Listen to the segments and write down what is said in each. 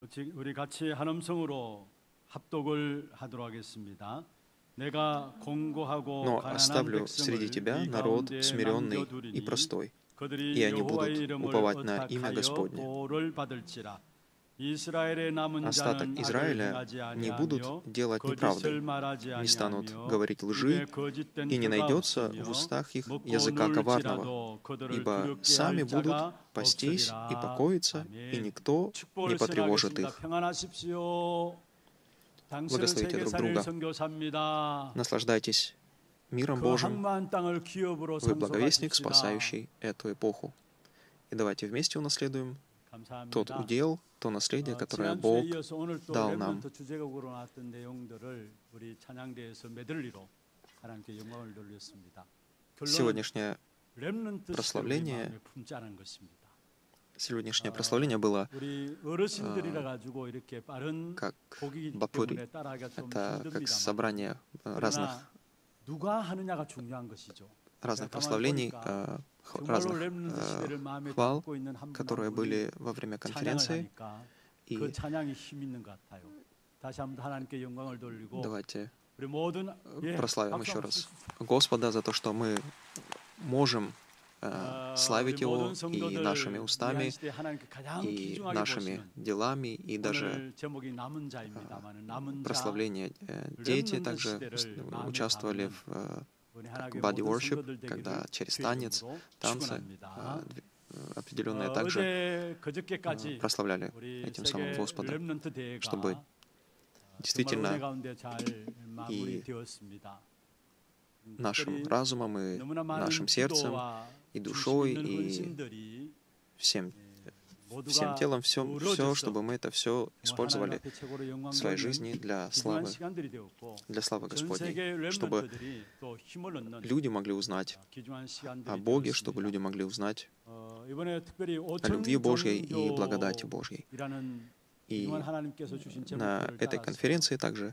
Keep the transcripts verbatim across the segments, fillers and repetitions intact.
우리 같이 한 음성으로 합독을 하도록 하겠습니다. 내가 공고하고 Но 가난한 оставлю среди 백성을 тебя 네 народ 가운데 смиренный и 남겨두리니 простой, 그들이 и они 여호와의 будут 이름을 уповать на имя 의탁하여 Господне. 보호를 받을지라. 이스라엘의 남은 Остаток 자는 악을 Израиля 행하지 не будут 아니하며 делать 거짓을 неправды, 말하지 не станут 아니하며 говорить лжи, 입에 거짓된 и не 혀가 найдется 없으며 в устах их 먹고 языка коварного, 놀지라도 그들을 ибо 두렵게 сами 할 будут 자가 пастись и 없으리라. покоиться, и 아멘. никто не 축복을 потревожит 선하겠습니다. их. 평안하십시오. 당신은 Благословите друг 세계산일 друга. 선교사입니다. Наслаждайтесь миром 그 Божьим. 항만한 땅을 기업으로 Вы благовестник, 상속하십시다. спасающий эту эпоху. И давайте вместе унаследуем тот 감사합니다. удел, то наследие, 어, которое 지난주에 Бог 이어서 오늘 또 дал нам. 렘넌트 주제곡으로 나왔던 내용들을 우리 찬양대에서 메들리로 하나님께 영광을 돌렸습니다. 결론은 Сегодняшнее 렘넌트 прославление 시대의 마음에 품자는 것입니다. Сегодняшнее прославление было 우리 어르신들이라 가지고 이렇게 빠른 как 곡이기 Бапури. 때문에 따라하기가 좀 Это как 힘듭니다만 собрание э, разных, 그러나 누가 하느냐가 중요한 것이죠. разных 가만히 прославлений, 보니까 э, х- 정말로 разных 렘넌트 시대를 э, 마음에 хвал, 담고 있는 한 которые 분한 были во время 분이 찬양을 конференции. 하니까 И 그 찬양이 힘 있는 것 같아요. 다시 한번 하나님께 영광을 돌리고 давайте 우리 모든 예, прославим 박수 еще 한번 раз 주십시오. Господа за то, что мы можем э, 아, славить 우리 Его 모든 и 성도들 нашими 우리 устами, 한 시대에 하나님께 가장 и 귀중하게 нашими 보시는 делами, и даже 오늘 제목이 남은 자입니다만 남은 자 прославление. Э, Дети также ус- участвовали в э, 우리 как 하나님께 body 모든 worship, 성도들 когда 되기를 через 주의 танец, 이름으로 танцы 축원합니다. э, дв- э, определенные 어, также 어제 э, 그저께까지 прославляли 우리 этим самым 세계 Господа, 렘넌트 대회가 чтобы 정말 은혜 действительно 가운데 잘 마무리되었습니다. нашим 특별히 разумом и 너무나 많은 нашим сердцем 기도와 и 중심 душой, 있는 и 헌신들이 всем, 모두가 всем телом, все, все, 어우러져서 чтобы мы это все 정말 하나님 использовали 앞에 최고로 영광 в своей 돌리는 жизни для 귀중한 славы, 시간들이 되었고 для славы 전 Господней, 세계 чтобы 렘넌트들이 또 힘을 얻는 люди могли узнать 귀중한 о 시간들이 Боге, чтобы 되었습니다. люди могли узнать 어, 이번에 특별히 о любви Божьей и благодати 오천 Божьей. 종교이라는 И 귀중한 하나님께서 주신 на 제목들을 этой 따라서 конференции также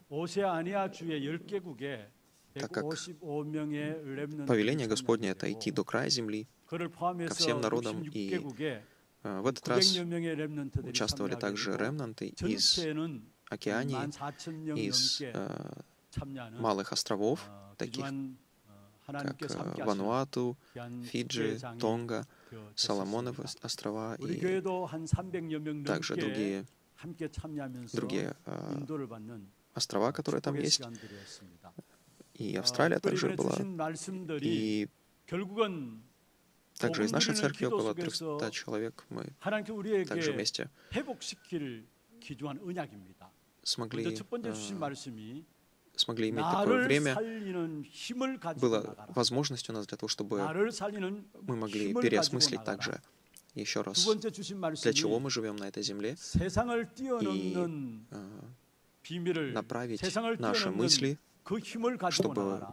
오세아니아 주의 열 개국에 Так как 백오십오 명의 повеление Господне — это идти до края земли, 그를 ко 포함해서 всем народам, и 육십육 개국에 э, в этот раз 구백여 명의 렘넌트들이 участвовали также 참여하게 되고 ремнанты из 전체는 Океании, 만 사천 명 из 넘게 э, 참여하는 малых островов, 어, таких 귀중한 어, как 하나님께서 э, 함께 하시는 Вануату, 귀한 Фиджи, 축제장이 Тонга, 되어 Соломоновы 됐었습니다. острова 우리 и 교회도 한 삼백여 명 также 넘게 другие, 함께 참여하면서 другие э, 인도를 받는 острова, которые там 축복의 есть. 시간들이었습니다. И 어, Австралия 특별히 также 이번에 была. 주신 말씀들이 И 결국은 также из нашей 복음 церкви 드리는 около 기도 трехсот 속에서 человек мы 하나님께 также 우리에게 вместе 회복시킬 귀중한 언약입니다. 먼저 смогли, 첫 번째 주신 э, 말씀이 смогли иметь такое 나를 время. 살리는 힘을 가지고 Была 나가라. возможность у нас для того, чтобы 나를 살리는 мы могли 힘을 가지고 переосмыслить 나가라. также еще 두 раз, 번째 주신 для чего 말씀이 мы живем на этой земле, 세상을 뛰어넘는 э, 비밀을 направить 세상을 наши 뛰어넘는 мысли, 그 힘을 가지고 чтобы 나가라.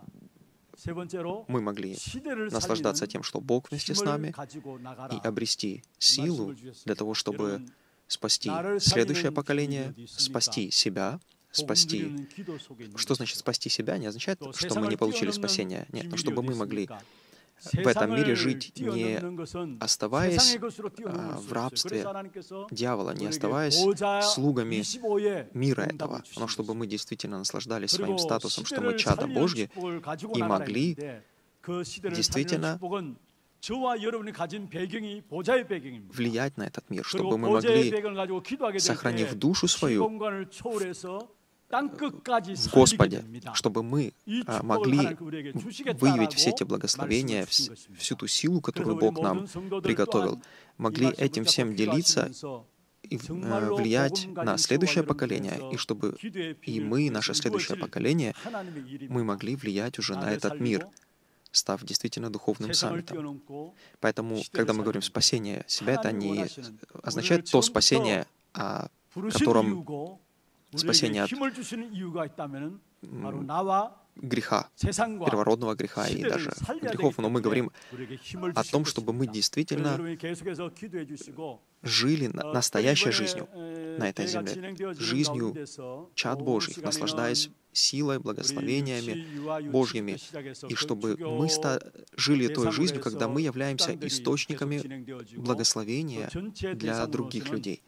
세 번째로 мы могли 시대를 наслаждаться 살리는 тем, что Бог вместе с 힘을 нами, 가지고 и 나가라. обрести силу 말씀을 주셨습니다. для того, чтобы 여러분, спасти 나를 следующее 살리는 поколение, 힘이 어디 있습니까? спасти себя, 복음 спасти. 드리는 기도 속에 있는 Что значит 것이죠. спасти себя? Не означает, 또 что мы не 세상을 получили 뛰어넘는 спасение. Нет, но 비밀이 чтобы 어디 мы могли 있습니까? в этом мире 세상을 жить, не 뛰어넘는 것은 оставаясь 세상의 것으로 뛰어넘을 а, 수 в 없어요. рабстве 그래서 하나님께서 дьявола, не 우리에게 оставаясь 보좌 слугами 이십오의 мира 응답을 этого, 주신 но чтобы 것이죠. мы действительно наслаждались 그리고 своим статусом, что мы 시대를 чада 살리는 Божьи, 축복을 가지고 и 나가라 могли 했는데 그 시대를 살리는 действительно 축복은 저와 여러분이 가진 배경이 보좌의 배경입니다. влиять на этот мир, 그리고 чтобы мы 보좌의 могли, 배경을 가지고 기도하게 될 сохранив 때 душу свою 시공간을 초월해서 땅 끝까지 в 살리게 Господе, 됩니다. чтобы мы 이 а, 축복을 могли 하나님께 우리에게 выявить все эти 주시겠다라고 благословения, 말씀을 주신 вс- 것입니다. всю ту силу, 그래서 которую 우리 Бог 모든 нам 성도들 приготовил, 또한 могли 이 этим 말씀을 всем 붙잡고 делиться 기도하시면서 и э, 정말로 влиять 복음 на 가진 следующее 저와 поколение, 여러분께서 и чтобы 기도의 и 비밀을 мы, и 통해서 наше следующее 이루어질 поколение, 하나님의 일입니다. мы могли влиять уже на 나를 этот мир, 살리고 став действительно духовным 세상을 саммитом. 뛰어넘고 Поэтому, 시대를 когда мы говорим 살리는 спасение себя, это 하나님이 не 원하시는 означает 우리를 то 처음부터 спасение, о 부르신 котором 이유고 спасение 우리에게 от 힘을 주시는 이유가 있다면은 바로 м, 나와 греха, 세상과 первородного греха и 시대를 даже 살려야 되기 грехов, но мы 때문에 говорим 우리에게 힘을 о 주실 том, чтобы мы 것입니다. 그래서 действительно 여러분이 계속해서 기도해 주시고 жили на- 어, настоящей 이번에, жизнью 에, на этой 대회가 земле, 진행되어지는 жизнью 가운데서 чад 오후 Божьих, 시간에는 наслаждаясь силой, 우리 благословениями 육시, 유아, 유치부터 Божьими, 시작해서 и чтобы 그 мы ста- жили той 대상으로 жизнью, когда мы 해서 являемся 축단들이 источниками 계속 진행되어지고 благословения 또 전체 для других 대상으로서는 людей.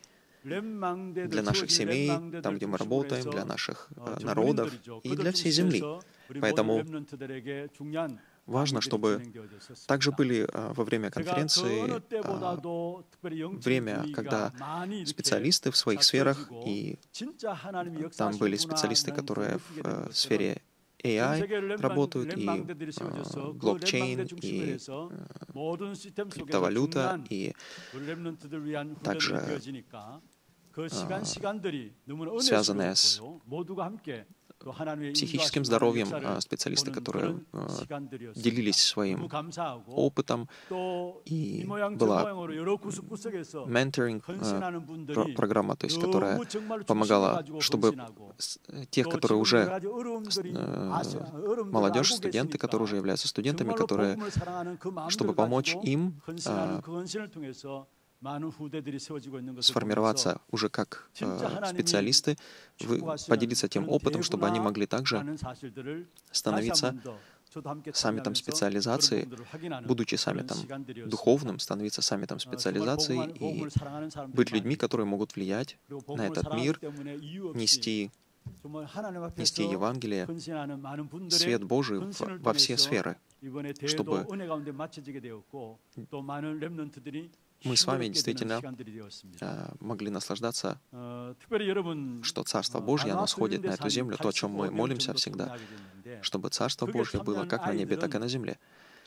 для наших семей, там, где мы работаем, для наших э, народов и для всей земли. Поэтому важно, чтобы также были э, во время конференции э, время, когда специалисты в своих сферах, и там были специалисты, которые в э, сфере эй ай работают, и э, блокчейн, и э, криптовалюта, и также э, связанные с психическим здоровьем э, специалисты, которые э, делились своим опытом, и была менторинг э, про- программа, то есть, которая помогала, чтобы с- тех, которые уже э, молодежь, студенты, которые уже являются студентами, которые, чтобы помочь им э, сформироваться уже как э, специалисты, вы- поделиться тем опытом, чтобы они могли также становиться саммитом специализации, будучи саммитом духовным, становиться саммитом специализации и быть людьми, которые могут влиять на этот мир, нести, нести Евангелие, свет Божий в- во все сферы, чтобы мы с вами действительно э, могли наслаждаться, что Царство Божье, оно сходит на эту землю, то, о чем мы молимся всегда, чтобы Царство Божье было как на небе, так и на земле.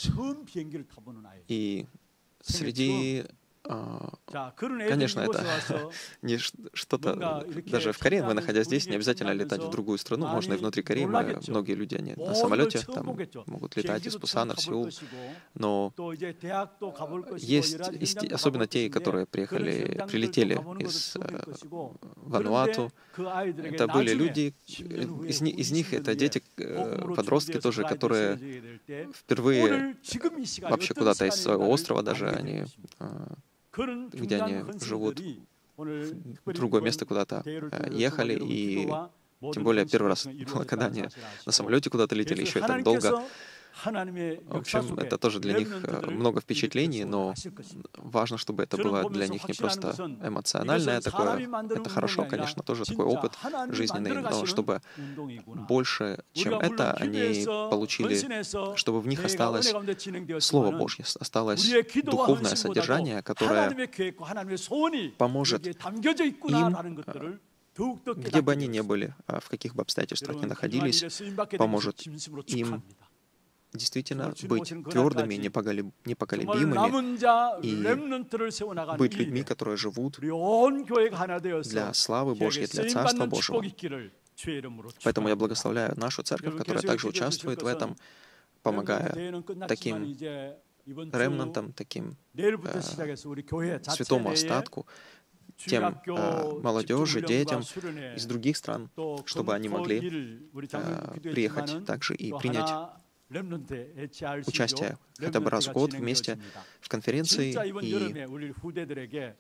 И среди... э, Конечно, это не ш- что-то... Даже в Корее, мы, находясь здесь, не обязательно летать в другую страну. Можно и внутри Кореи. Мы- многие люди, они на самолете там могут летать из Пусана в Сеул. Но есть, есть те- особенно те, которые приехали, прилетели из э, Вануату. Это были люди, э, из, ни- из них это дети, э, подростки тоже, которые впервые вообще куда-то из своего острова даже, они, э, где они живут, в другое место куда-то э, ехали, и тем более первый раз было, когда они на самолете куда-то летели, еще и так долго. В общем, это тоже для них э, много впечатлений, но важно, чтобы это было для них не просто эмоциональное такое. Это хорошо, конечно, тоже такой опыт жизненный, но чтобы больше, чем это, они получили, чтобы в них осталось Слово Божье, осталось духовное содержание, которое поможет им, где бы они ни были, а в каких бы обстоятельствах ни находились, поможет им действительно быть твердыми, непоколеб- непоколебимыми и быть людьми, которые живут для славы Божьей, для Царства Божьего. Поэтому я благословляю нашу церковь, которая также участвует в этом, помогая таким ремнантам, таким э, святому остатку, тем э, молодежи, детям из других стран, чтобы они могли э, приехать также и принять участие хотя бы раз в год вместе в конференции. И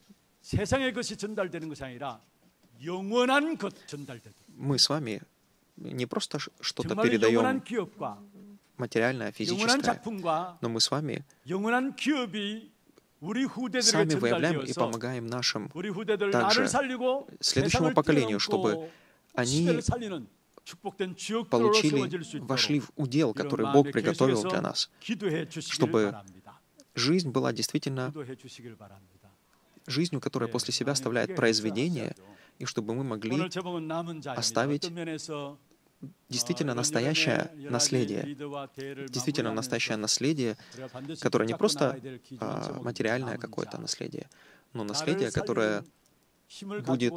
мы с вами не просто ш- что-то передаем материальное, физическое, но мы с вами сами выявляем и помогаем нашим также следующему поколению, чтобы они получили, вошли в удел, который Бог приготовил для нас, чтобы жизнь была действительно жизнью, которая после себя оставляет произведение, и чтобы мы могли оставить действительно настоящее наследие, действительно настоящее наследие, которое не просто а, материальное какое-то наследие, но наследие, которое будет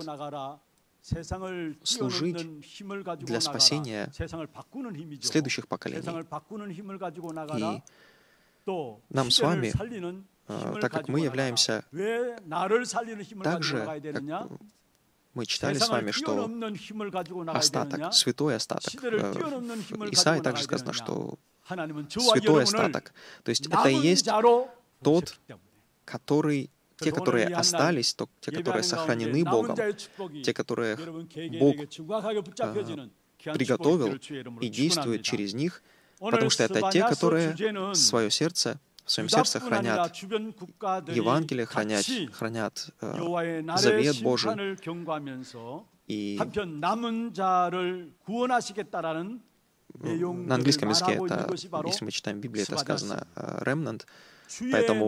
служить для спасения следующих поколений. И нам с вами, а, так как мы являемся также, как мы читали с вами, что остаток, святой остаток. э, В Исаии также сказано, что святой остаток. То есть это и есть тот, который, те, которые остались, то, те, которые сохранены Богом, те, которые Бог э, приготовил и действует через них, потому что это те, которые свое сердце в своем сердце хранят Евангелие, хранят, хранят э, завет Божий, и на английском языке это, если мы читаем Библию, это сказано «remnant», поэтому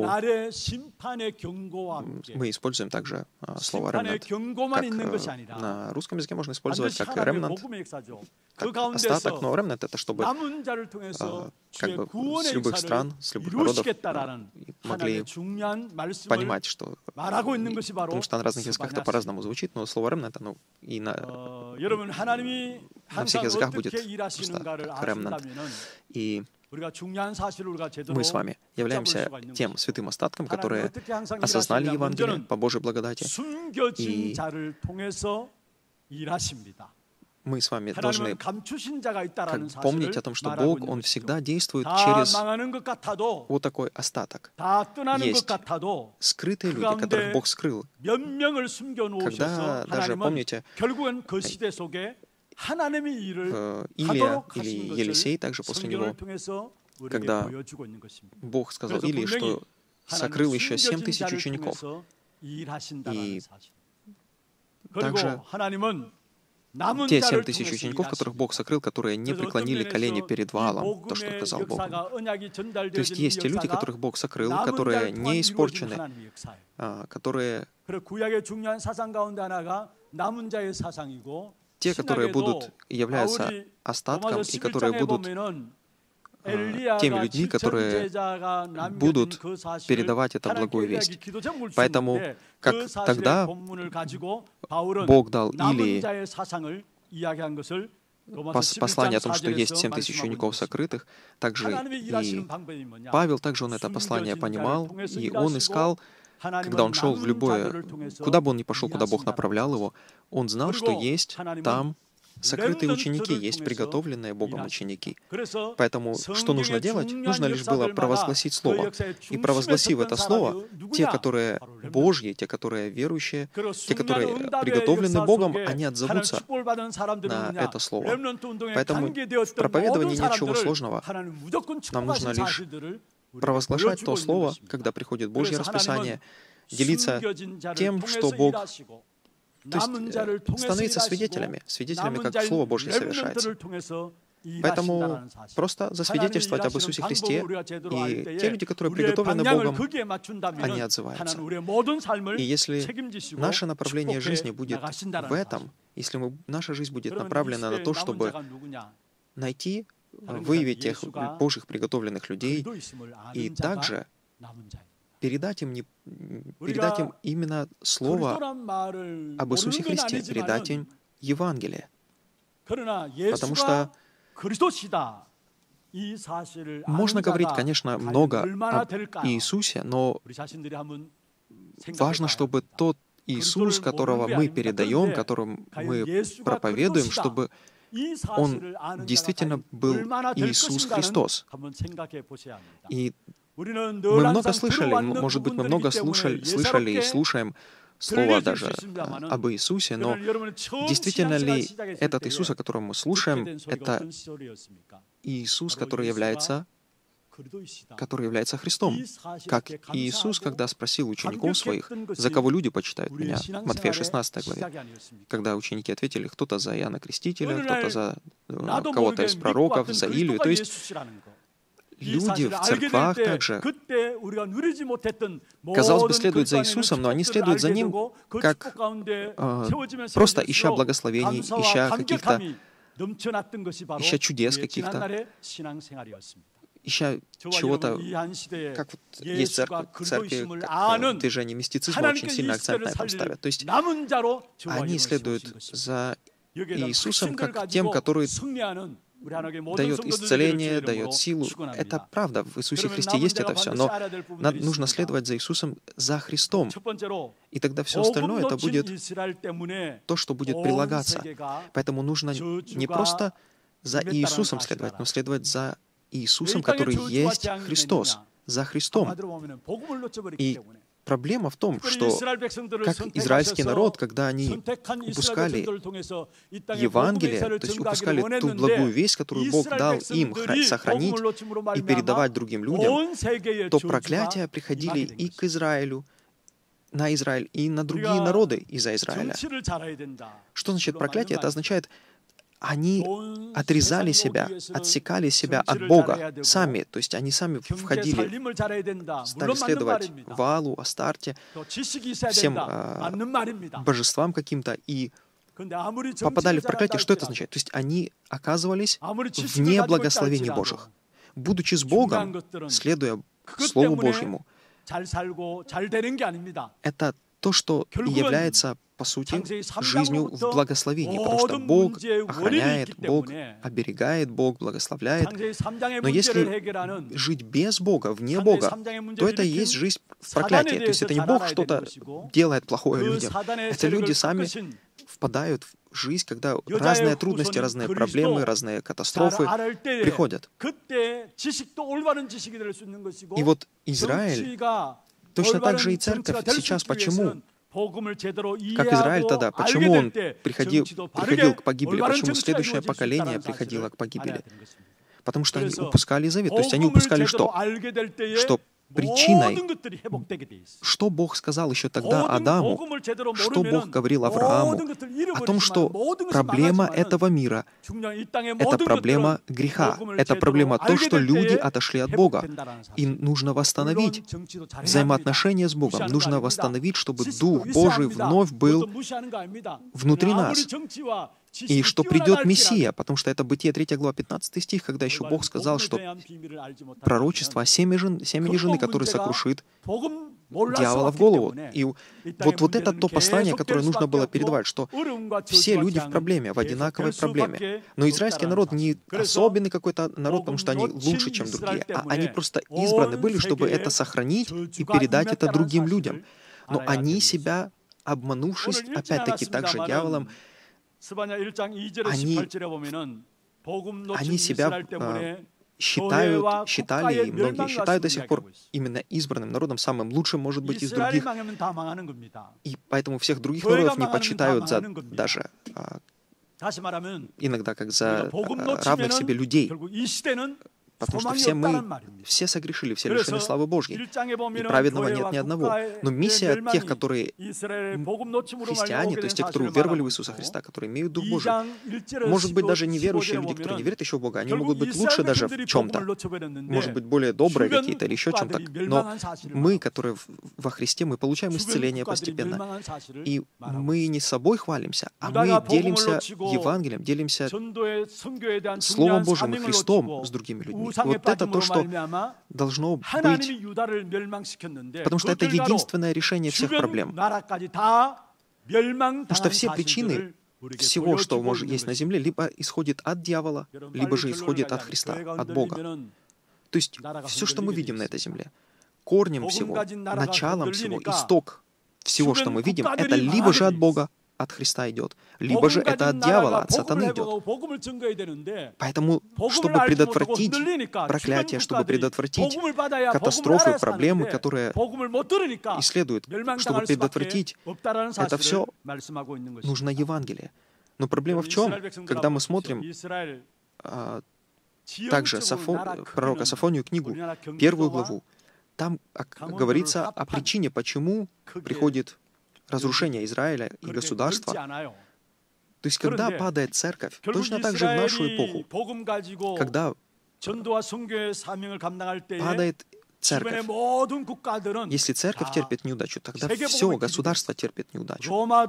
мы используем также слово «remnant». Как на русском языке можно использовать как «remnant», как остаток, но «remnant» — это чтобы как бы с любых стран, с любых народов могли понимать, что... Потому что на разных языках это по-разному звучит, но слово «remnant», ну, и на, на всех языках будет просто как «remnant». И мы с вами являемся тем святым остатком, которые осознали Евангелие по Божьей благодати, и мы с вами должны как помнить о том, что Бог, Он всегда действует через вот такой остаток. Есть скрытые люди, которых Бог скрыл. Когда даже, помните, Илия или Елисей, также после него, когда Бог сказал Илии, что сокрыл еще семь тысяч учеников. И также те семь тысяч учеников, которых Бог сокрыл, которые не преклонили колени перед Ваалом, то, что сказал Бог. То есть есть те люди, которых Бог сокрыл, которые не испорчены, которые... Те, которые будут являться остатком и которые будут э, теми людьми, которые будут передавать это благую весть. Поэтому, как тогда Бог дал Илии послание о том, что есть семь тысяч учеников сокрытых, также и Павел, также он это послание понимал, и он искал, когда он шел в любое, куда бы он ни пошел, куда Бог направлял его, он знал, что есть там сокрытые ученики, есть приготовленные Богом ученики. Поэтому что нужно делать? Нужно лишь было провозгласить Слово. И провозгласив это Слово, те, которые Божьи, те, которые верующие, те, которые приготовлены Богом, они отзовутся на это Слово. Поэтому в проповедовании ничего сложного. Нам нужно лишь провозглашать то Слово, когда приходит Божье расписание, делиться тем, что Бог... То есть становиться свидетелями, свидетелями, как Слово Божье совершается. Поэтому просто засвидетельствовать об Иисусе Христе, и те люди, которые приготовлены Богом, они отзываются. И если наше направление жизни будет в этом, если мы, наша жизнь будет направлена на то, чтобы найти, выявить тех Божьих приготовленных людей, и также передать им, не, передать им именно слово об Иисусе Христе, передать им Евангелие. Потому что можно говорить, конечно, много об Иисусе, но важно, чтобы тот Иисус, которого мы передаем, которым мы проповедуем, чтобы Он действительно был Иисус Христос. И мы много слышали, может быть, мы много слушали, слышали и слушаем слово даже об Иисусе, но действительно ли этот Иисус, о котором мы слушаем, это Иисус, который является, который является Христом? Как Иисус, когда спросил учеников своих, за кого люди почитают меня, Матфея шестнадцатой главе, когда ученики ответили, кто-то за Иоанна Крестителя, кто-то за кого-то из пророков, за Илию, то есть люди в церквах также, казалось бы, следуют за Иисусом, но они следуют за Ним, как э, просто ища благословений, ища каких-то, ища чудес каких-то, ища чего-то, как вот есть церковь, церкви, как движение мистицизма очень сильно акцент на этом ставят. То есть они следуют за Иисусом как тем, который дает исцеление, дает силу. Это правда, в Иисусе Христе есть это все, но нам нужно следовать за Иисусом, за Христом. И тогда все остальное, это будет то, что будет прилагаться. Поэтому нужно не просто за Иисусом следовать, но следовать за Иисусом, который есть Христос, за Христом. И проблема в том, что как израильский народ, когда они упускали Евангелие, то есть упускали ту благую весть, которую Бог дал им сохранить и передавать другим людям, то проклятия приходили и к Израилю, на Израиль, и на другие народы из-за Израиля. Что значит проклятие? Это означает, они отрезали себя, отсекали себя от Бога сами, то есть они сами входили, стали следовать Ваалу, Астарте, всем э, божествам каким-то, и попадали в проклятие. Что это означает? То есть они оказывались вне благословений Божьих. Будучи с Богом, следуя Слову Божьему, это то, что и является, по сути, жизнью в благословении, потому что Бог охраняет, Бог оберегает, Бог благословляет. Но если жить без Бога, вне Бога, то это и есть жизнь в проклятии. То есть это не Бог что-то делает плохое людям. Это люди сами впадают в жизнь, когда разные трудности, разные проблемы, разные катастрофы приходят. И вот Израиль, точно так же и церковь сейчас, почему? Как Израиль тогда, почему он приходил, приходил к погибели, почему следующее поколение приходило к погибели? Потому что они упускали завет. То есть они упускали что? Что причиной, что Бог сказал еще тогда Адаму, что Бог говорил Аврааму, о том, что проблема этого мира — это проблема греха, это проблема то, что люди отошли от Бога. И нужно восстановить взаимоотношения с Богом, нужно восстановить, чтобы Дух Божий вновь был внутри нас. И что придет Мессия, потому что это Бытие третья глава, пятнадцатый стих, когда еще Бог сказал, что пророчество о семени жены, семени жены, который сокрушит дьявола в голову. И вот, вот это то послание, которое нужно было передавать, что все люди в проблеме, в одинаковой проблеме. Но израильский народ не особенный какой-то народ, потому что они лучше, чем другие, а они просто избраны были, чтобы это сохранить и передать это другим людям. Но они себя, обманувшись, опять-таки, также дьяволом, Они, они себя э, считают, считали, и многие считают до сих пор именно избранным народом, самым лучшим, может быть, из других. И поэтому всех других народов не почитают за даже э, иногда как за э, равных себе людей. Потому что все мы, все согрешили, все лишены славы Божьей, и праведного нет ни одного. Но миссия тех, которые христиане, то есть те, которые уверовали в Иисуса Христа, которые имеют Дух Божий, может быть, даже неверующие люди, которые не верят еще в Бога, они могут быть лучше даже в чем-то, может быть, более добрые какие-то или еще чем-то. Но мы, которые во Христе, мы получаем исцеление постепенно. И мы не собой хвалимся, а мы делимся Евангелием, делимся Словом Божьим и Христом с другими людьми. Вот это то, что должно быть, потому что это единственное решение всех проблем. Потому что все причины всего, что может есть на земле, либо исходит от дьявола, либо же исходит от Христа, от Бога. То есть все, что мы видим на этой земле, корнем всего, началом всего, исток всего, что мы видим, это либо же от Бога, от Христа идет, либо же это от дьявола, от сатаны идет. Поэтому, чтобы предотвратить проклятие, чтобы предотвратить катастрофы, проблемы, которые исследуют, чтобы предотвратить это все, нужно Евангелие. Но проблема в чем? Когда мы смотрим а, также Сафо, пророка Сафонию книгу, первую главу, там говорится о причине, почему приходит разрушение Израиля и государства. То есть, когда падает церковь, точно так же в нашу эпоху, когда падает церковь, если церковь терпит неудачу, тогда все государство терпит неудачу.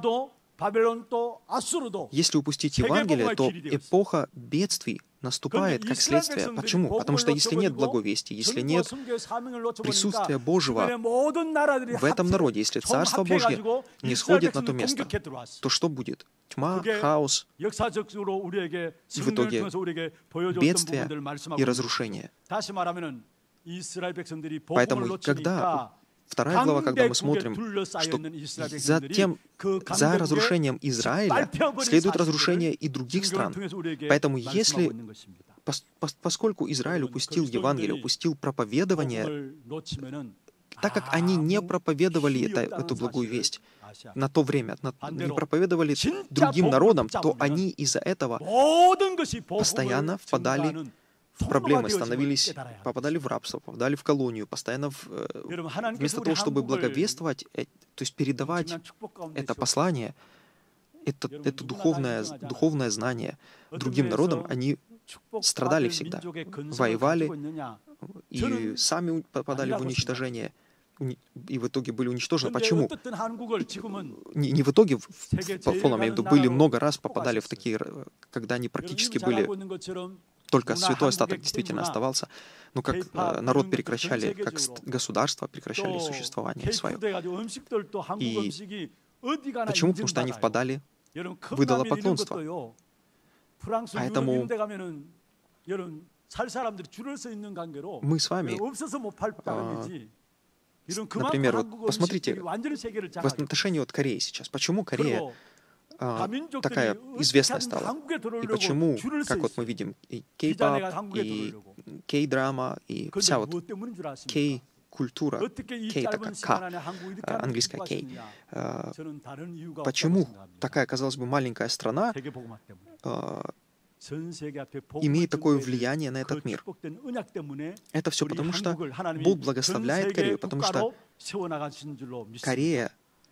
Если упустить Евангелие, то эпоха бедствий наступает как следствие. Почему? Потому что если нет благовестия, если нет присутствия Божьего в этом народе, если Царство Божье не сходит на то место, то что будет? Тьма, хаос, и в итоге бедствие и разрушение. Поэтому, когда вторая глава, когда мы смотрим, что за, тем, за разрушением Израиля следует разрушение и других стран. Поэтому если, поскольку Израиль упустил Евангелие, упустил проповедование так как они не проповедовали это, эту благую весть на то время, на, не проповедовали другим народам, то они из-за этого постоянно впадали в проблемы, становились, попадали в рабство, попадали в колонию, постоянно в, вместо того, чтобы благовествовать, то есть передавать это послание, это, это духовное, духовное знание другим народам, они страдали всегда, воевали и сами попадали в уничтожение, и в итоге были уничтожены. Почему? Не, не в итоге, в, в полном, я имею в виду, были много раз попадали в такие, когда они практически были, только святой остаток действительно оставался, но как э, народ прекращали, как государство прекращали существование свое. И почему? Потому что они впадали в идолопоклонство. Поэтому мы с вами, э, например, вот посмотрите, в отношении вот Кореи сейчас. Почему Корея а, такая известная стала? И почему, как вот мы видим, и кей-поп, и кей-драма, и вся вот кей-культура, кей такая, К, английская кей. А, почему такая, казалось бы, маленькая страна а, имеет такое влияние на этот мир? Это все потому, что Бог благословляет Корею, потому что Корея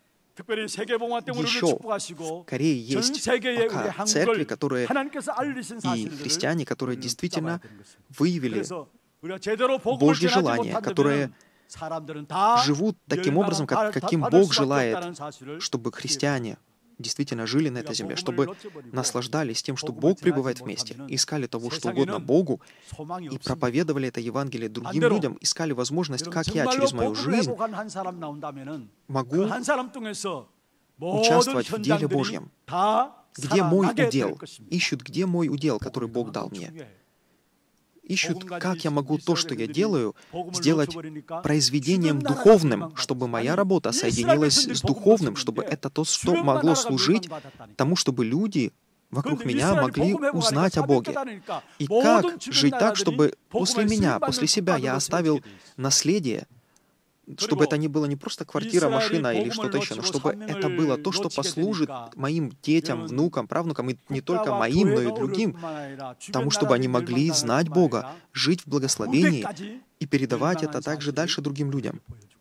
еще в Корее есть пока церкви, которые и христиане, которые действительно выявили Божье желание, которые живут таким образом, как, каким Бог желает, чтобы христиане действительно жили на этой земле, чтобы наслаждались тем, что Бог пребывает вместе, искали того, что угодно Богу, и проповедовали это Евангелие другим людям, искали возможность, как я через мою жизнь могу участвовать в деле Божьем. Где мой удел? Ищут, где мой удел, который Бог дал мне. Ищут, как я могу то, что я делаю, сделать произведением духовным, чтобы моя работа соединилась с духовным, чтобы это то, что могло служить тому, чтобы люди вокруг меня могли узнать о Боге. И как жить так, чтобы после меня, после себя я оставил наследие, чтобы это не было не просто квартира, машина или что-то еще, но чтобы это было то, что послужит моим детям, внукам, правнукам, и не только моим, но и другим, тому, чтобы они могли знать Бога, жить в благословении и передавать это также дальше другим людям.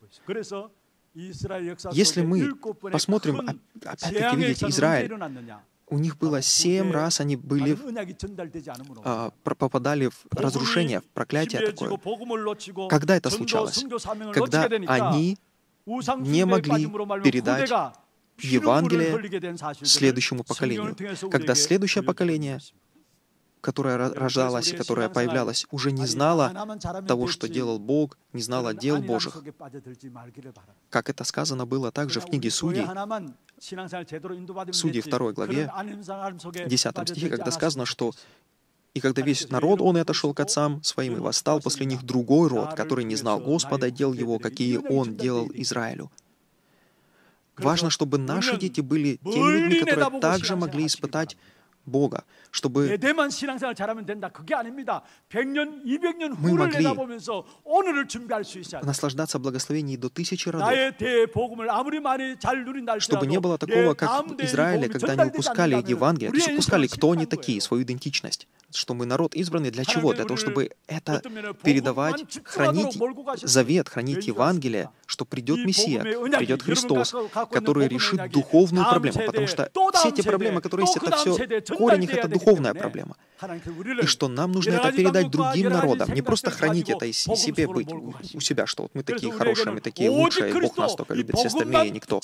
Если мы посмотрим, опять-таки, видите, Израиль, у них было семь раз, они были, а, попадали в разрушение, в проклятие такое. Когда это случалось? Когда они не могли передать Евангелие следующему поколению. Когда следующее поколение, которое рождалось и которое появлялось, уже не знало того, что делал Бог, не знало дел Божьих. Как это сказано было также в книге Судей, Судей второй главе, десятом стихе, когда сказано, что «И когда весь народ, он и отошел к отцам своим, и восстал после них другой род, который не знал Господа, дел его, какие он делал Израилю». Важно, чтобы наши дети были теми людьми, которые также могли испытать Бога, чтобы мы могли наслаждаться благословением до тысячи родов, чтобы не было такого, как в Израиле, когда они упускали Евангелие, то есть упускали, кто они такие, свою идентичность, что мы народ избранный для чего? Для того, чтобы это передавать, хранить завет, хранить Евангелие, что придет Мессия, придет Христос, который решит духовную проблему, потому что все те проблемы, которые есть, это все, корень их — это духовная проблема. И что нам нужно это передать другим народам, не просто хранить это и себе быть у себя, что вот мы такие хорошие, мы такие лучшие, и Бог нас только любит, все остальные никто.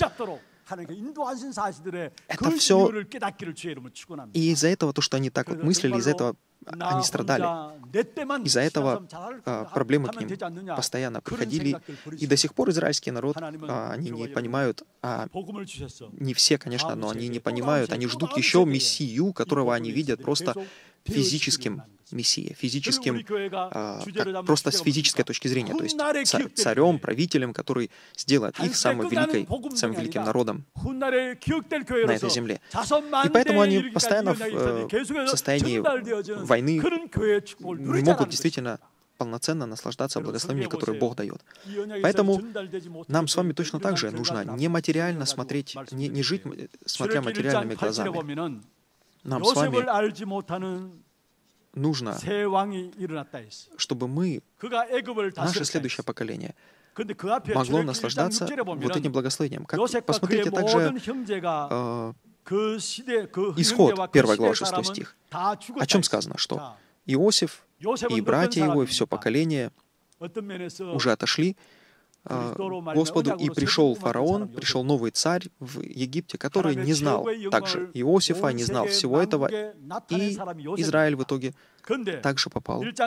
Это все, и из-за этого, то, что они так вот мыслили, из-за этого они страдали. Из-за этого а, проблемы к ним постоянно приходили. И до сих пор израильский народ, а, они не понимают, а, не все, конечно, но они не понимают, они ждут еще Мессию, которого они видят просто физическим Мессией, физическим, а, как, просто с физической точки зрения, то есть царем, правителем, который сделает их самым, великой, самым великим народом на этой земле. И поэтому они постоянно в, в состоянии войны не могут действительно полноценно наслаждаться благословением, которое Бог дает. Поэтому нам с вами точно так же нужно не материально смотреть, не, не жить, смотря материальными глазами. Нам с вами нужно, чтобы мы, наше следующее поколение, могло наслаждаться вот этим благословением. Как, посмотрите также э, Исход, первая глава, шестой стих. О чем сказано? Что Иосиф и братья его, и все поколение уже отошли э, Господу, и пришел фараон, пришел новый царь в Египте, который не знал также Иосифа, не знал всего этого, и Израиль в итоге также попал. А,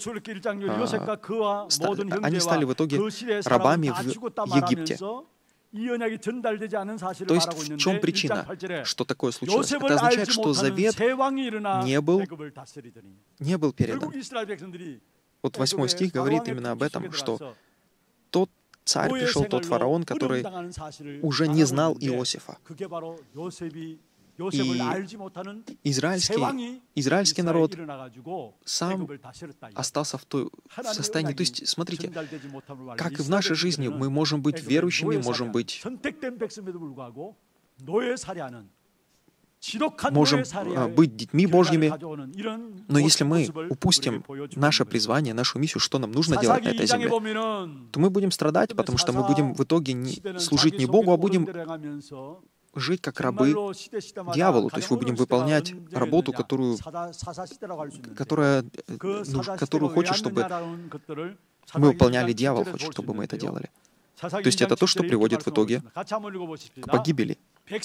ста, они стали в итоге рабами в Египте. То есть в чем причина, что такое случилось? Это означает, что завет не был, не был передан. Вот восьмой стих говорит именно об этом, что тот царь пришел, тот фараон, который уже не знал Иосифа. И израильский, израильский народ сам остался в, той, в состоянии. То есть, смотрите, как и в нашей жизни, мы можем быть верующими, можем быть, можем быть детьми Божьими, но если мы упустим наше призвание, нашу миссию, что нам нужно делать на этой земле, то мы будем страдать, потому что мы будем в итоге не, служить не Богу, а будем жить как рабы дьяволу. То есть мы будем выполнять работу, которую, которая, ну, которую хочет, чтобы мы выполняли, дьявол хочет, чтобы мы это делали. То есть это то, что приводит в итоге к погибели.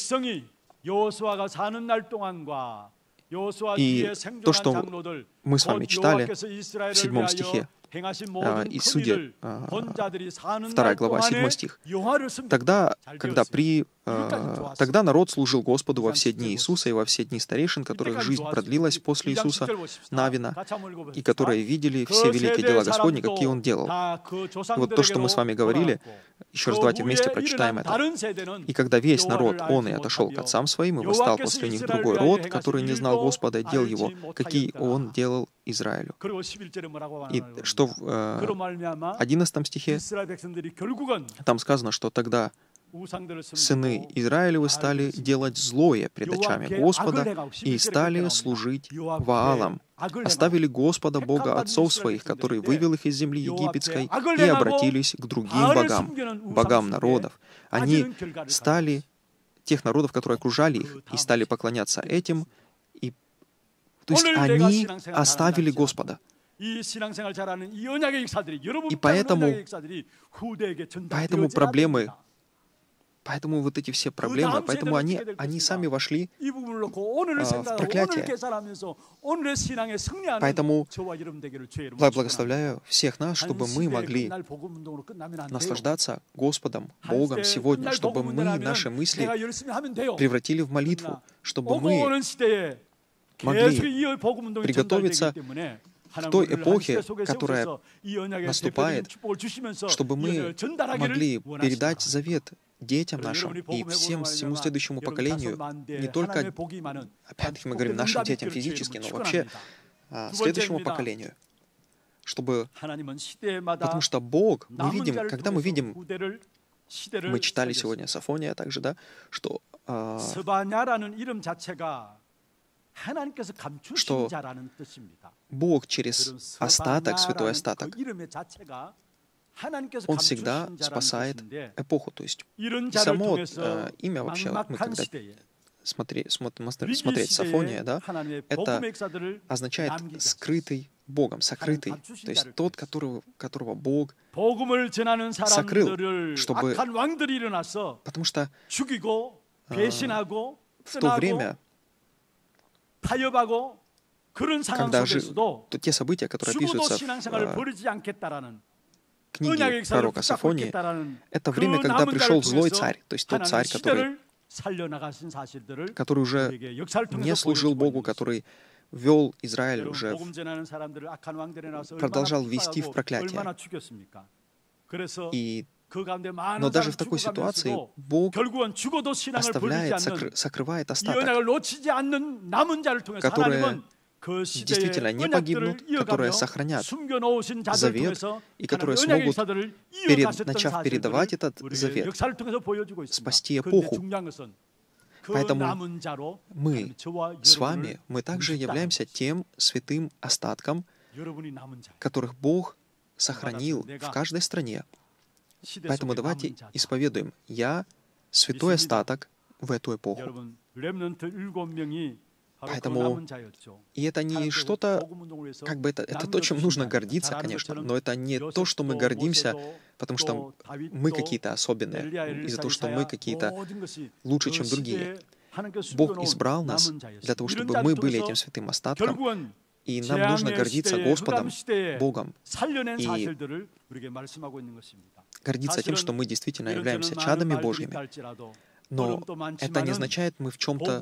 И то, что мы с вами читали в седьмом стихе, из Судей, вторая глава, седьмой стих. Тогда, когда при, тогда народ служил Господу во все дни Иисуса и во все дни старейшин, которых жизнь продлилась после Иисуса Навина, и которые видели все великие дела Господни, какие Он делал. И вот то, что мы с вами говорили, еще раз давайте вместе прочитаем это. «И когда весь народ, он и отошел к отцам своим, и восстал после них другой род, который не знал Господа, дел его, какие Он делал Израилю». И что в одиннадцатом стихе, там сказано, что тогда сыны Израилевы стали делать злое пред очами Господа и стали служить Ваалам, оставили Господа, Бога отцов своих, который вывел их из земли египетской, и обратились к другим богам, богам народов. Они стали, тех народов, которые окружали их, и стали поклоняться этим, и, то есть они оставили Господа. И поэтому, поэтому проблемы, поэтому вот эти все проблемы, поэтому они, они сами вошли а, в проклятие. Поэтому я благословляю всех нас, чтобы мы могли наслаждаться Господом, Богом сегодня, чтобы мы наши мысли превратили в молитву, чтобы мы могли приготовиться в той эпохе, которая наступает, чтобы мы могли передать завет детям нашим и всем, всему следующему поколению, не только, опять-таки мы говорим нашим детям физически, но вообще а, следующему поколению, чтобы, потому что Бог, мы видим, когда мы видим, мы читали сегодня Софония также, да, что а, что Бог через остаток, святой остаток, Он всегда спасает эпоху. То есть и само э, имя вообще, мы когда смотри, смотри, смотреть Софония, да, это означает скрытый Богом, сокрытый. То есть тот, которого, которого Бог сокрыл, чтобы... Потому что э, в то время, когда же те события, которые описываются в книге пророка Софонии, это время, когда пришел злой царь, то есть тот царь, который, который уже не служил Богу, который вел Израиль уже, в, продолжал вести в проклятие. И но даже в такой ситуации Бог оставляет, сокры, сокрывает остаток, которые, действительно не погибнут, которые сохранят завет и которые смогут, перед, начав передавать этот завет, спасти эпоху. Поэтому мы с вами, мы также являемся тем святым остатком, которых Бог сохранил в каждой стране. Поэтому давайте исповедуем: я святой остаток в эту эпоху. Поэтому, и это не что-то, как бы это, это то, чем нужно гордиться, конечно, но это не то, что мы гордимся, потому что мы какие-то особенные, из-за того, что мы какие-то лучше, чем другие. Бог избрал нас для того, чтобы мы были этим святым остатком, и нам нужно гордиться Господом, Богом, и гордиться тем, что мы действительно являемся чадами Божьими. Но это не означает, мы в чем-то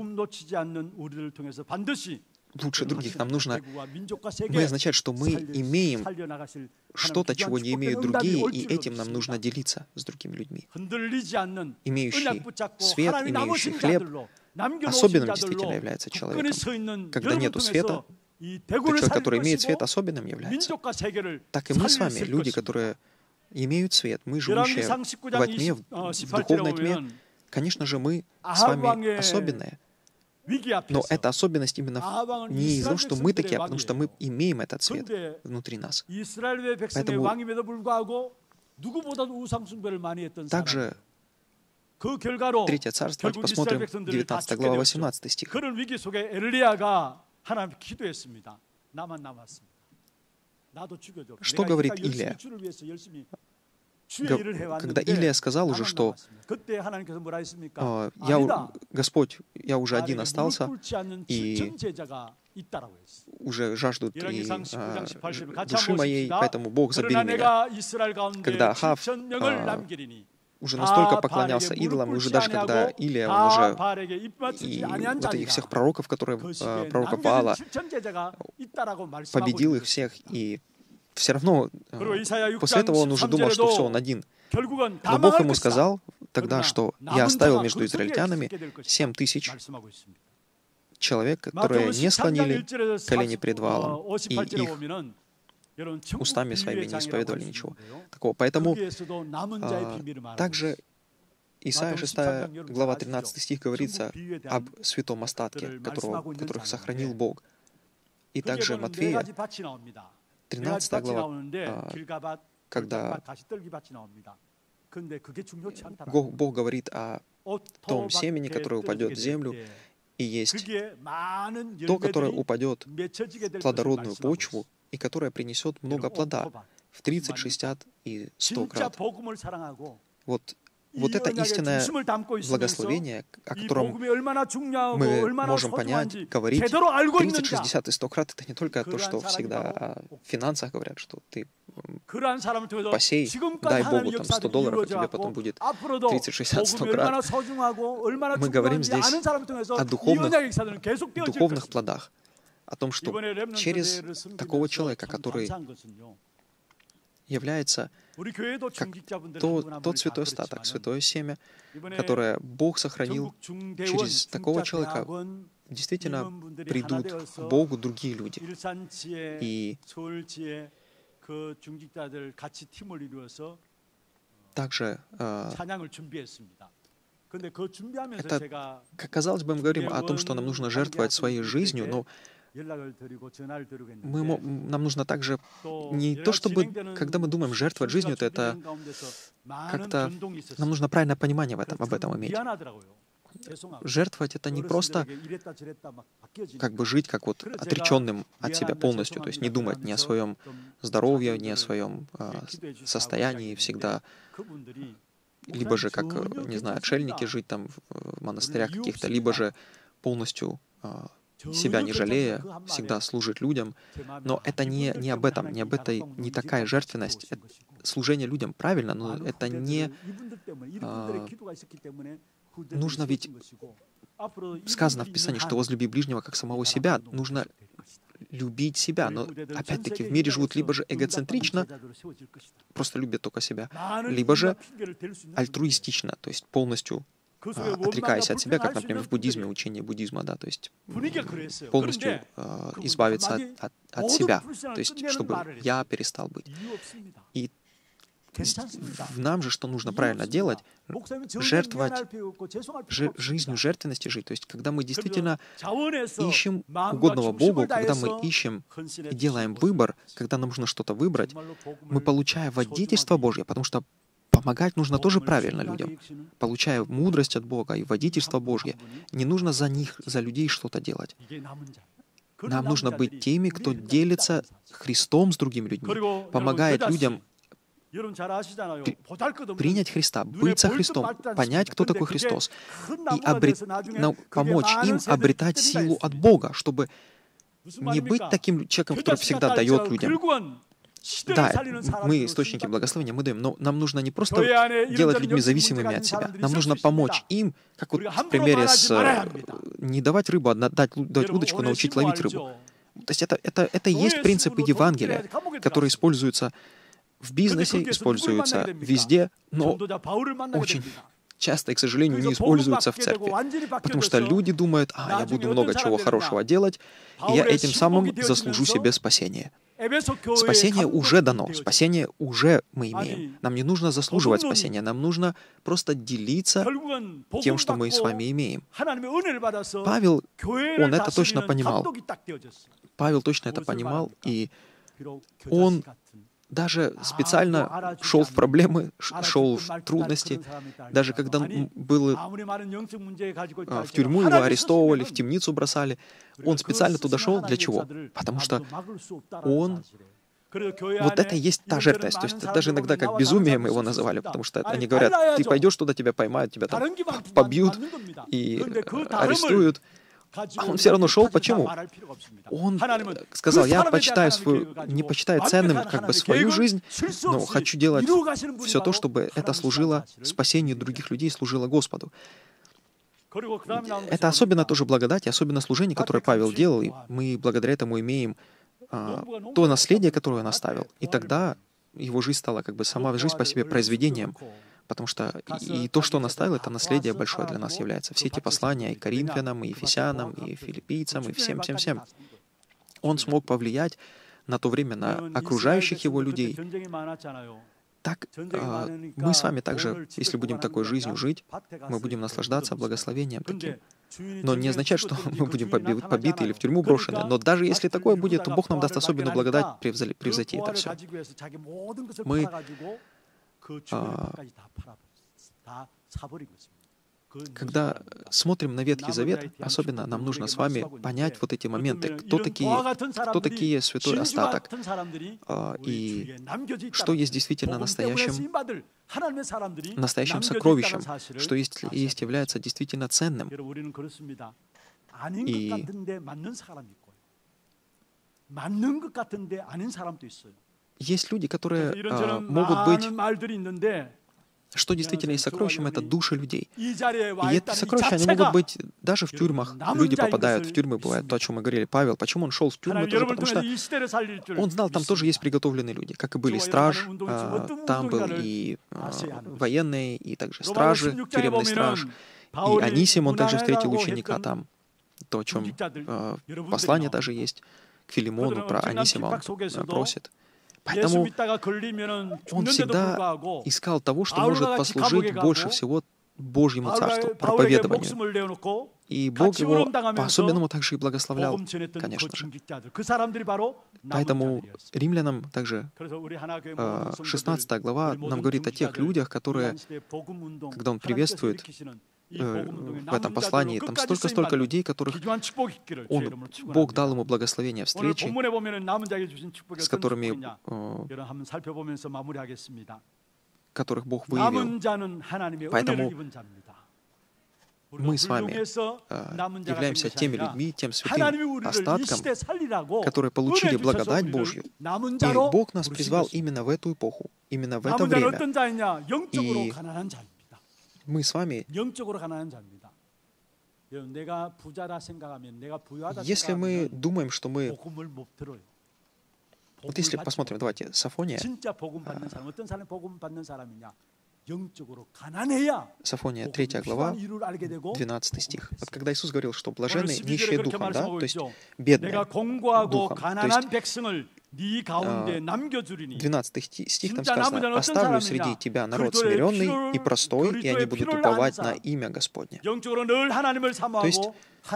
лучше других. Нам нужно... Мы означает, что мы имеем что-то, чего не имеют другие, и этим нам нужно делиться с другими людьми. Имеющий свет, имеющий хлеб, особенным действительно является человеком. Когда нету света, то человек, который имеет свет, особенным является. Так и мы с вами, люди, которые имеют свет, мы, живущие во тьме, в духовной тьме, конечно же, мы с вами особенные. Но эта особенность именно не из-за того, что мы такие, а потому что мы имеем этот свет внутри нас. Поэтому также Третье царство, давайте посмотрим, девятнадцатая глава, восемнадцатый стих. Что говорит Илия? Когда Илия сказал уже, что я, Господь, я уже один остался, и уже жаждут и а, души моей, поэтому Бог, забери меня. Когда Ахав а, уже настолько поклонялся идолам, и уже даже когда Илия, он уже и вот этих всех пророков, которые, а, пророков Ваала, победил их всех, и все равно после этого он уже думал, что все, он один. Но Бог ему сказал тогда, что я оставил между израильтянами семь тысяч человек, которые не склонили колени пред Ваалом, и их устами своими не исповедовали ничего такого. Поэтому а, также Исайя шестая глава тринадцатый стих говорится об святом остатке, которого, которых сохранил Бог. И также Матфея тринадцатая глава, а, когда Бог, Бог говорит о том семени, которое упадет в землю, и есть то, которое упадет в плодородную почву, и которое принесет много плода в тридцать, шестьдесят и сто крат. Вот, вот это истинное благословение, о котором мы можем понять, говорить. тридцать, шестьдесят и сто крат — это не только то, что всегда о финансах говорят, что ты посей, дай Богу там сто долларов, и тебе потом будет тридцать, шестьдесят, сто крат. Мы говорим здесь о духовных, духовных плодах, о том, что через такого человека, который является как то, тот святой остаток, святое семя, которое Бог сохранил, через такого человека действительно придут к Богу другие люди. И также э, это, как казалось бы, мы говорим о том, что нам нужно жертвовать своей жизнью, но мы, нам нужно также не то, чтобы, когда мы думаем жертвовать жизнью, то это как-то, нам нужно правильное понимание в этом, об этом иметь. Жертвовать — это не просто как бы жить как вот отреченным от себя полностью, то есть не думать ни о своем здоровье, ни о своем а, состоянии всегда, либо же как, не знаю, отшельники жить там в монастырях каких-то, либо же полностью а, себя не жалея, всегда служить людям. Но это не, не об этом, не об этой, не такая жертвенность. Это служение людям правильно, но это не... А, нужно ведь... Сказано в Писании, что возлюби ближнего как самого себя. Нужно любить себя. Но опять-таки в мире живут либо же эгоцентрично, просто любят только себя, либо же альтруистично, то есть полностью отрекаясь от себя, как, например, в буддизме, учение буддизма, да, то есть полностью э, избавиться от, от, от себя, то есть чтобы я перестал быть. И в нам же, что нужно правильно делать, жертвовать, жи, жизнью жертвенности жить. То есть, когда мы действительно ищем угодного Богу, когда мы ищем и делаем выбор, когда нам нужно что-то выбрать, мы получаем водительство Божье, потому что помогать нужно тоже правильно людям. Получая мудрость от Бога и водительство Божье, не нужно за них, за людей что-то делать. Нам нужно быть теми, кто делится Христом с другими людьми, помогает людям принять Христа, быть со Христом, понять, кто такой Христос, и обрет... помочь им обретать силу от Бога, чтобы не быть таким человеком, который всегда дает людям. Да, мы источники благословения, мы даем, но нам нужно не просто делать людьми зависимыми от себя, нам нужно помочь им, как вот в примере с не давать рыбу, а дать, дать удочку, научить ловить рыбу. То есть это, это, это и есть принципы Евангелия, которые используются в бизнесе, используются везде, но очень часто и, к сожалению, не используются в церкви. Потому что люди думают, а, я буду много чего хорошего делать, и я этим самым заслужу себе спасение. Спасение уже дано, спасение уже мы имеем. Нам не нужно заслуживать спасения, нам нужно просто делиться тем, что мы с вами имеем. Павел, он это точно понимал. Павел точно это понимал, и он даже специально шел в проблемы, шел в трудности. Даже когда был в тюрьму, его арестовывали, в темницу бросали, он специально туда шел для чего? Потому что он... Вот это и есть та жертвенность. То есть даже иногда как безумие мы его называли, потому что они говорят, ты пойдешь туда, тебя поймают, тебя там побьют и арестуют. А он все равно шел. Почему? Он сказал, я почитаю свою, не почитаю ценным как бы свою жизнь, но хочу делать все то, чтобы это служило спасению других людей, служило Господу. Это особенно тоже благодать, и особенно служение, которое Павел делал, и мы благодаря этому имеем а, то наследие, которое он оставил. И тогда его жизнь стала как бы сама жизнь по себе произведением. Потому что и то, что он оставил, это наследие большое для нас является. Все эти послания и Коринфянам, и Ефесянам, и Филиппийцам, и всем-всем-всем. Он смог повлиять на то время на окружающих его людей. Так э, мы с вами также, если будем такой жизнью жить, мы будем наслаждаться благословением таким. Но не означает, что мы будем поби- побиты или в тюрьму брошены. Но даже если такое будет, то Бог нам даст особенную благодать превзойти это все. Мы Когда смотрим на Ветхий Завет, особенно нам нужно с вами понять вот эти моменты. Кто такие, кто такие святой остаток? И что есть действительно настоящим, настоящим сокровищем, что есть, есть является действительно ценным. И есть люди, которые а, могут быть... Что действительно есть сокровищем, это души людей. И эти сокровища, они могут быть даже в тюрьмах. Люди попадают в тюрьмы, бывает то, о чем мы говорили. Павел, почему он шел в тюрьму? Тоже потому что он знал, там тоже есть приготовленные люди. Как и были страж, а, там был и а, военные, и также стражи, тюремный страж. И Анисим, он также встретил ученика там. То, о чем а, послание даже есть к Филимону, про Анисима он просит. Поэтому он всегда искал того, что может послужить больше всего Божьему Царству, проповедованию. И Бог его по-особенному также и благословлял, конечно же. Поэтому римлянам также шестнадцатая глава нам говорит о тех людях, которые, когда он приветствует в этом послании, там столько-столько людей, которых он, Бог дал ему благословение встречи, с которыми, которых Бог выявил. Поэтому мы с вами являемся теми людьми, тем святым остатком, которые получили благодать Божью. И Бог нас призвал именно в эту эпоху, именно в это время. И мы с вами, если мы думаем, что мы... Вот если посмотрим, давайте, Софония, Софония, третья глава, двенадцатый стих. Вот когда Иисус говорил, что блаженны нищие духом, да, то есть бедные духом, то есть двенадцатый стих там сказано: «Оставлю среди тебя народ смиренный и простой, и они будут уповать на имя Господне». То есть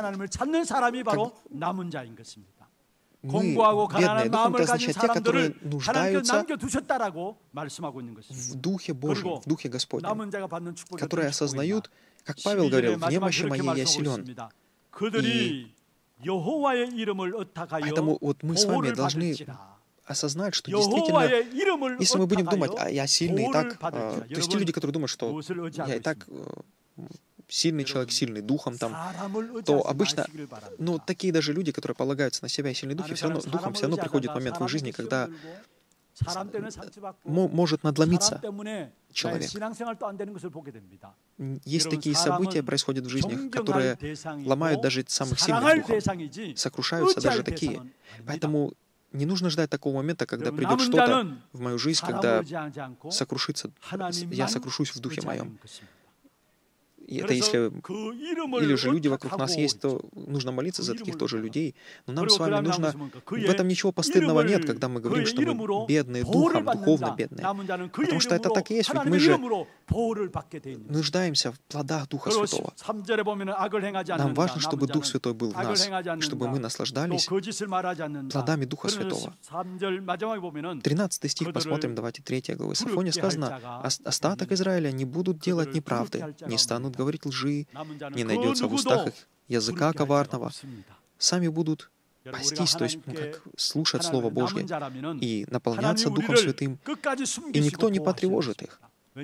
мы, бедные духом, это означает те, которые нуждаются в Духе Божьем, в Духе Господнем, которые осознают, как Павел говорил, «В немощи моей я силен». И поэтому вот мы с вами должны осознать, что действительно, если мы будем думать, а я сильный и так, то есть те люди, которые думают, что я и так сильный человек, сильный духом, там, то обычно, ну, такие даже люди, которые полагаются на себя и сильный дух, и все равно, духом, все равно приходит момент в их жизни, когда может надломиться человек. Есть такие события, происходят в жизни, которые ломают даже самых сильных духом, сокрушаются даже такие. Поэтому не нужно ждать такого момента, когда придет что-то в мою жизнь, когда сокрушится, я сокрушусь в духе моем. И это если... Или же люди вокруг нас есть, то нужно молиться за таких тоже людей. Но нам с вами нужно... В этом ничего постыдного нет, когда мы говорим, что мы бедные духом, духовно бедные. Потому что это так и есть, ведь мы же нуждаемся в плодах Духа Святого. Нам важно, чтобы Дух Святой был в нас, чтобы мы наслаждались плодами Духа Святого. тринадцатый стих, посмотрим, давайте, третья глава Софония, сказано: «Остаток Израиля не будут делать неправды, не станут говорить лжи, не найдется в устах их языка коварного, сами будут пастись», то есть ну, как слушать Слово Божье и наполняться Духом Святым, и никто не потревожит их.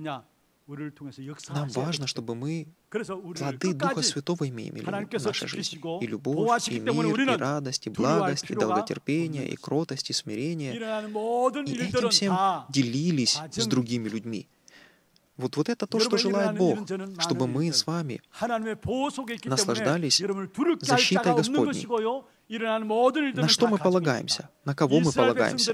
Нам важно, чтобы мы плоды Духа Святого имеем в нашей жизни. И любовь, и мир, и радость, и благость, и долготерпение, и кротость, и смирение. И этим всем делились с другими людьми. Вот, вот это то, что желает Бог, чтобы мы с вами наслаждались защитой Господней. На что мы полагаемся? На кого мы полагаемся?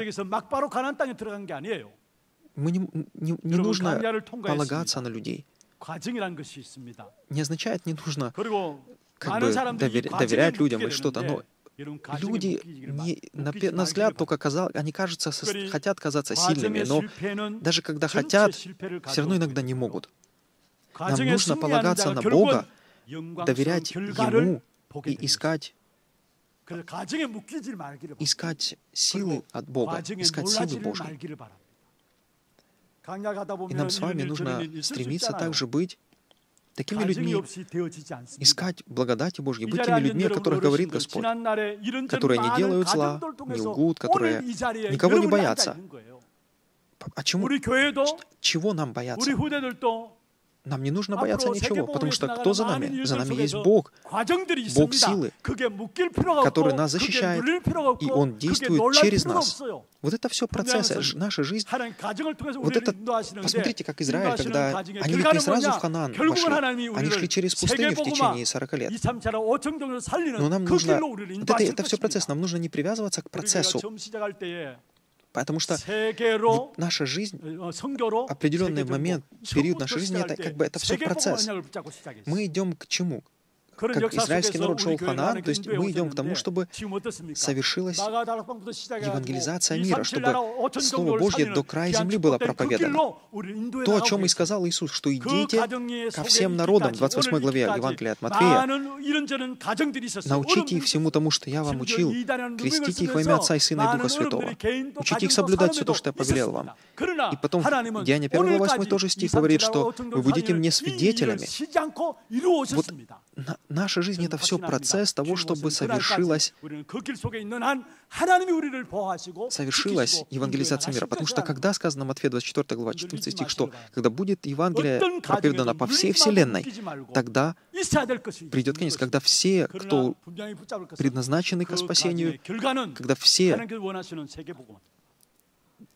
Мы не, не, не нужно полагаться на людей. Не означает, не нужно как бы довер, доверять людям или что-то, но люди, не, на, на взгляд, только казал, они кажутся, хотят казаться сильными, но даже когда хотят, все равно иногда не могут. Нам нужно полагаться на Бога, доверять Ему и искать, искать силы от Бога, искать силы Божьи. И нам с вами нужно стремиться также быть такими людьми, искать благодати Божьей, быть теми людьми, о которых говорит Господь, которые не делают зла, не лгут, которые никого не боятся. А чему? Чего нам бояться? Нам не нужно бояться ничего, потому что кто за нами? За нами есть Бог, Бог силы, который нас защищает, и Он действует через нас. Вот это все процессы, наша жизнь. Вот это, посмотрите, как Израиль, когда они ведь не сразу в Ханаан вошли, они шли через пустыню в течение сорока лет. Но нам нужно, вот это, это все процесс, нам нужно не привязываться к процессу, потому что вот наша жизнь, определенный момент, период нашей жизни, это как бы это все процесс. Мы идем к чему? Как израильский народ шел в Ханаан, то есть мы идем к тому, чтобы совершилась евангелизация мира, чтобы Слово Божье до края земли было проповедано. То, о чем и сказал Иисус, что идите ко всем народам, в двадцать восьмой главе Евангелия от Матфея, научите их всему тому, что я вам учил, крестите их во имя Отца и Сына и Духа Святого, учите их соблюдать все то, что я повелел вам. И потом в Деяния первая глава восьмой тоже стих говорит, что вы будете мне свидетелями. Вот наша жизнь — это все процесс того, чтобы совершилась, совершилась евангелизация мира. Потому что когда сказано Матфея двадцать четвёртая глава, четырнадцатый стих, что когда будет Евангелие проповедано по всей вселенной, тогда придет конец, когда все, кто предназначены к спасению, когда все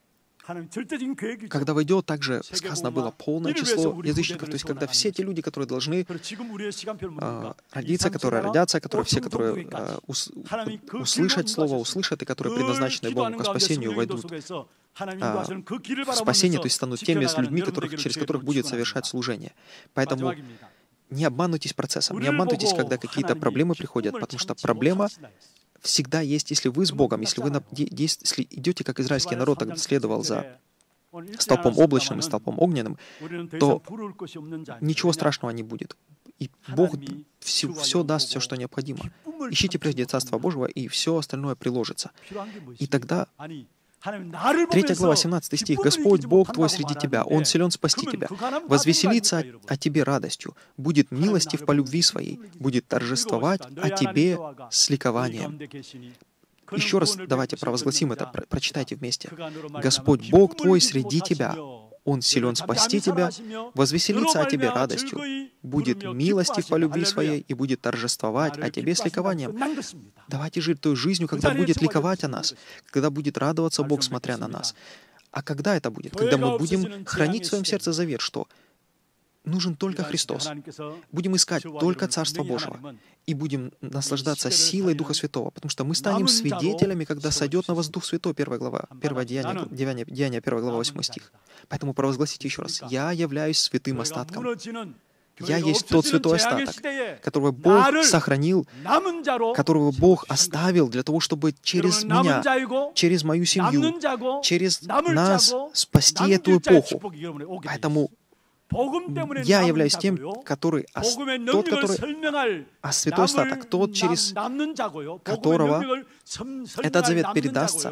когда войдет, также сказано было полное число язычников, то есть когда все те люди, которые должны э, родиться, которые родятся, которые все, которые э, ус, услышать Слово, услышат, и которые предназначены Богу к спасению, войдут а, в спасение, то есть станут теми людьми, которых, через которых будет совершать служение. Поэтому не обманывайтесь процессом, не обманывайтесь, когда какие-то проблемы приходят, потому что проблема всегда есть, если вы с Богом, если вы если идете, как израильский народ тогда следовал за столпом облачным и столпом огненным, то ничего страшного не будет. И Бог все, все даст, все, что необходимо. Ищите прежде Царства Божьего, и все остальное приложится. И тогда третья глава, семнадцатый стих. «Господь, Бог твой среди тебя, Он силен спасти тебя, возвеселится о тебе радостью, будет милостив по любви своей, будет торжествовать о тебе с ликованием». Еще раз давайте провозгласим это, про- прочитайте вместе. «Господь, Бог твой среди тебя, Он силен спасти тебя, возвеселится о тебе радостью, будет милостив по любви своей и будет торжествовать о тебе с ликованием». Давайте жить той жизнью, когда будет ликовать о нас, когда будет радоваться Бог, смотря на нас. А когда это будет? Когда мы будем хранить в своем сердце завет, что нужен только Христос. Будем искать только Царство Божьего. И будем наслаждаться силой Духа Святого, потому что мы станем свидетелями, когда сойдет на вас Дух Святой, первая глава, первое Деяние, Деяние, Деяние первая глава, восьмой стих. Поэтому провозгласите еще раз. «Я являюсь святым остатком». Я есть тот святой остаток, которого Бог сохранил, которого Бог оставил для того, чтобы через меня, через мою семью, через нас спасти эту эпоху. Поэтому я являюсь тем, который, тот, который, а святой остаток, тот, через которого этот завет передастся,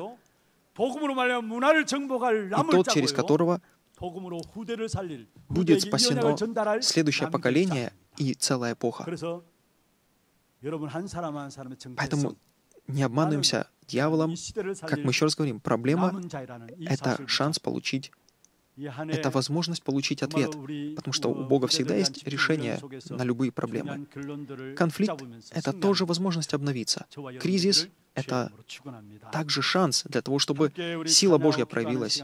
и тот, через которого будет спасено следующее поколение и целая эпоха. Поэтому не обманываемся дьяволом. Как мы еще раз говорим, проблема — это шанс получить, это возможность получить ответ, потому что у Бога всегда есть решение на любые проблемы. Конфликт — это тоже возможность обновиться. Кризис — это также шанс для того, чтобы сила Божья проявилась.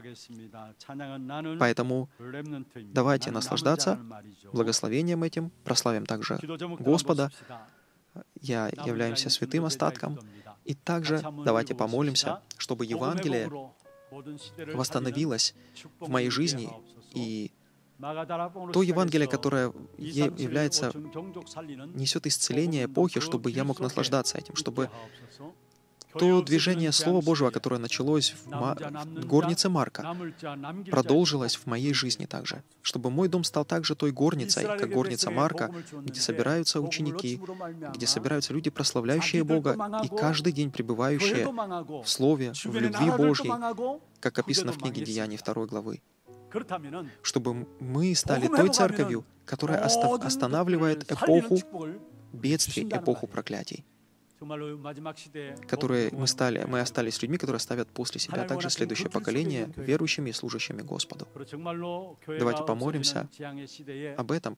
Поэтому давайте наслаждаться благословением этим, прославим также Господа. Я являемся святым остатком. И также давайте помолимся, чтобы Евангелие восстановилось в моей жизни, и то Евангелие, которое является, несет исцеление эпохи, чтобы я мог наслаждаться этим, чтобы то движение Слова Божьего, которое началось в, Ма... в горнице Марка, продолжилось в моей жизни также, чтобы мой дом стал также той горницей, как горница Марка, где собираются ученики, где собираются люди, прославляющие Бога, и каждый день пребывающие в Слове, в любви Божьей, как описано в книге Деяний второй главы. Чтобы мы стали той церковью, которая останавливает эпоху бедствий, эпоху проклятий, которые мы стали, мы остались людьми, которые оставят после себя также следующее поколение верующими и служащими Господу. Давайте помолимся об этом,